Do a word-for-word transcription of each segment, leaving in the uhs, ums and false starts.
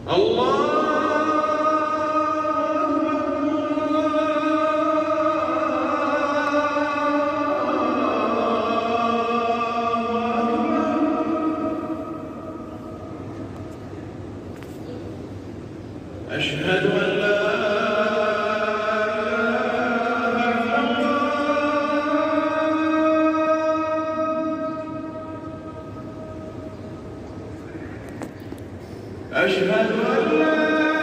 أشهد أن لا أشهد أن لا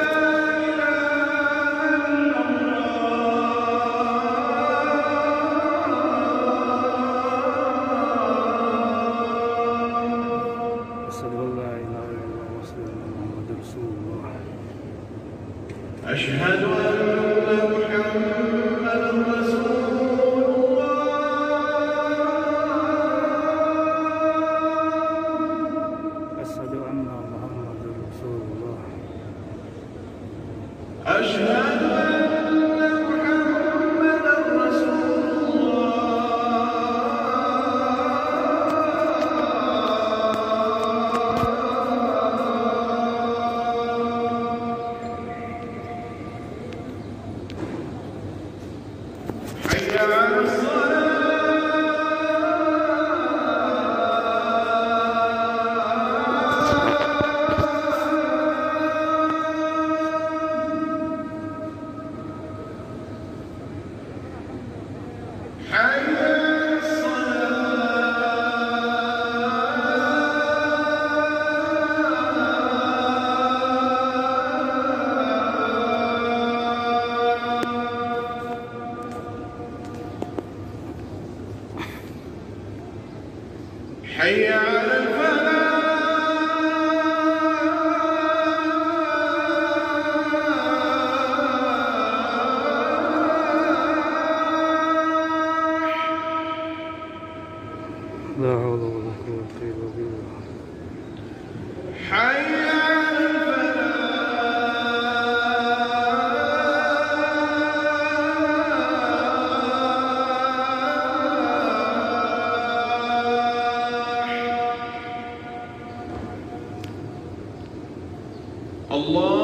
أشهد أن محمدًا رسول الله. أشهد أن محمدًا رسول الله. أشهد أن محمدًا رسول الله. حي على الصلاة. حي على الصلاة. حي على الفلاح. لا حول ولا قوة إلا بالله. حي على الفلاح. الله